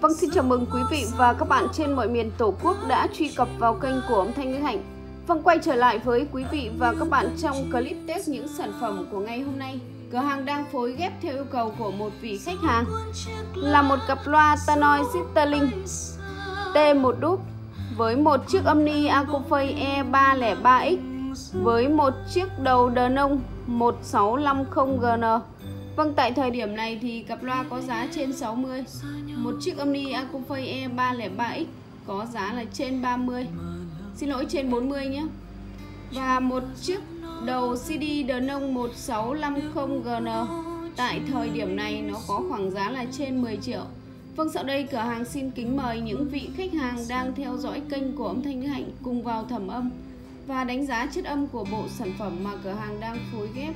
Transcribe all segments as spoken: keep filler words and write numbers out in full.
Vâng, xin chào mừng quý vị và các bạn trên mọi miền Tổ quốc đã truy cập vào kênh của âm thanh Nữ Hạnh. Vâng, quay trở lại với quý vị và các bạn trong clip test những sản phẩm của ngày hôm nay. Cửa hàng đang phối ghép theo yêu cầu của một vị khách hàng là một cặp loa Tannoy Sterling T một đúp với một chiếc âm ni Acoustic E ba không ba X với một chiếc đầu đờ nông một sáu năm không G N. Vâng, tại thời điểm này thì cặp loa có giá trên sáu mươi. Một chiếc âm ni Acoustic E ba không ba X có giá là trên ba mươi. Xin lỗi, trên bốn mươi nhé. Và một chiếc đầu xê đê đờ nông một sáu năm không G N tại thời điểm này nó có khoảng giá là trên mười triệu. Vâng, sau đây cửa hàng xin kính mời những vị khách hàng đang theo dõi kênh của âm thanh Nữ Hạnh cùng vào thẩm âm và đánh giá chất âm của bộ sản phẩm mà cửa hàng đang phối ghép.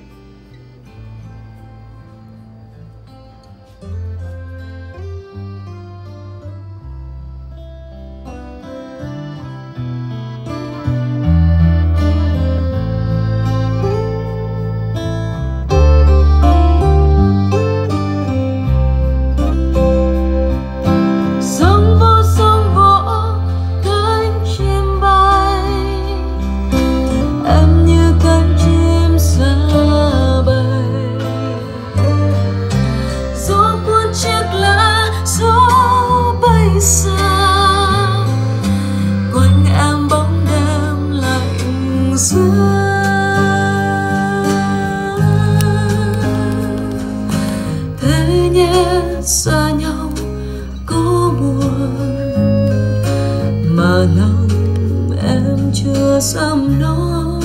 Thế nhé, xa nhau có buồn mà lòng em chưa dám nói.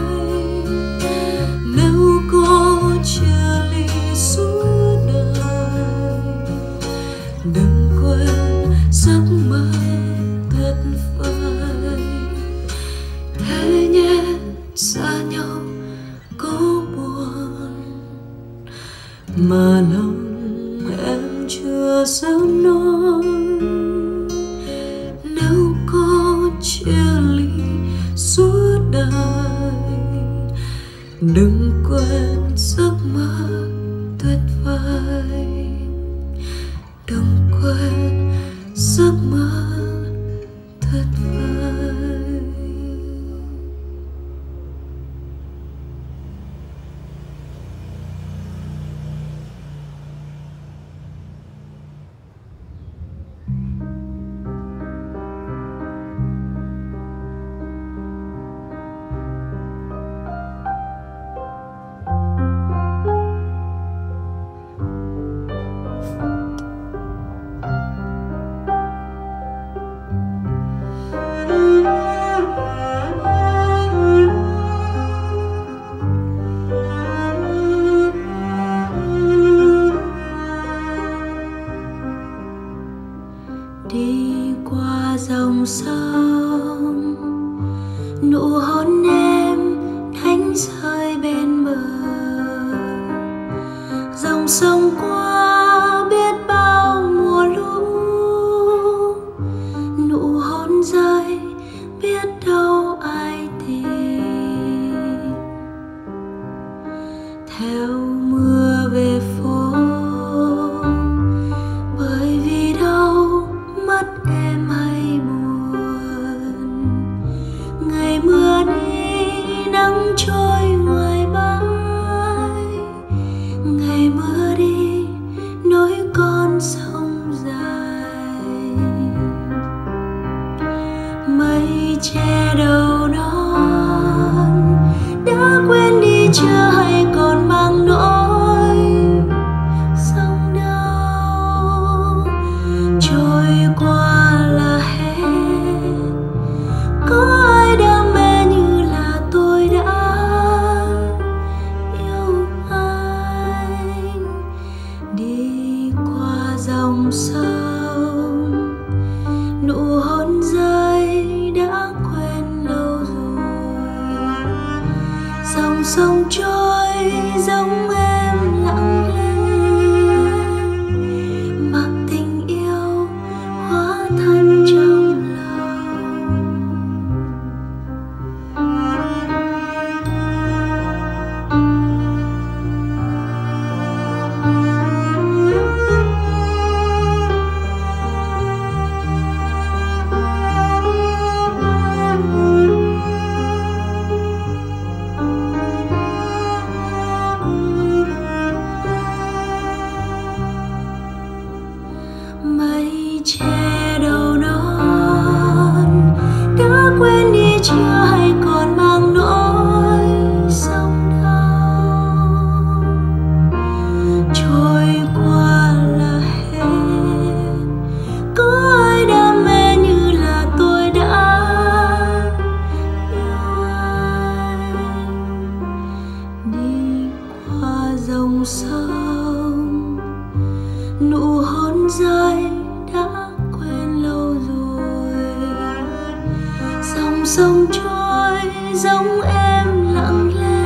Nếu có chia ly suốt đời, đừng quên giấc mơ thật vời. Thế nhé, xa nhau có buồn mà lòng em chưa dám nói. Nếu có chia ly suốt đời, đừng quên giấc mơ tuyệt vời. Đừng quên giấc mơ tuyệt vời. Đi qua dòng sông, nụ hôn em đánh rơi bên bờ. Dòng sông qua biết bao mùa lũ, nụ hôn rơi biết đâu ai tìm. Theo mưa về phố, bởi vì đâu mất em hay buồn. Ngày mưa đi nắng trôi ngoài bãi, ngày mưa đi nối con sông dài. Mây che đầu non đã quên đi chưa hay còn mang nỗi sông đau. Trôi qua là hết, có ai đam mê như là tôi đã yêu anh. Đi qua dòng sông, nụ hôn rơi đã quên lâu rồi. Dòng sông trôi giống em lặng lẽ, mặc tình yêu hóa thân trong lòng. che đầu non, đã quên đi chưa hay còn mang nỗi sóng đau. Trôi qua là hết, có ai đam mê như là tôi đã yêu anh. Đi qua dòng sông, nụ hôn rơi đã quên lâu rồi. Dòng sông trôi giống em lặng lẽ,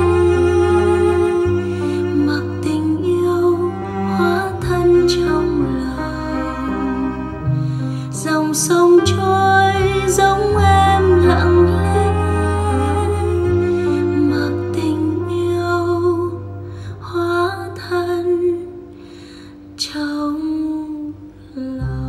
mặc tình yêu hóa thân trong lòng. Dòng sông trôi giống em lặng lẽ, mặc tình yêu hóa thân trong lòng.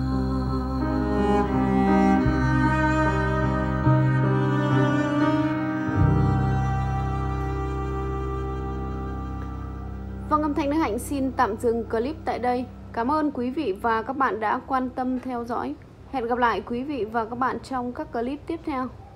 Vâng, âm thanh Đức Hạnh xin tạm dừng clip tại đây. Cảm ơn quý vị và các bạn đã quan tâm theo dõi. Hẹn gặp lại quý vị và các bạn trong các clip tiếp theo.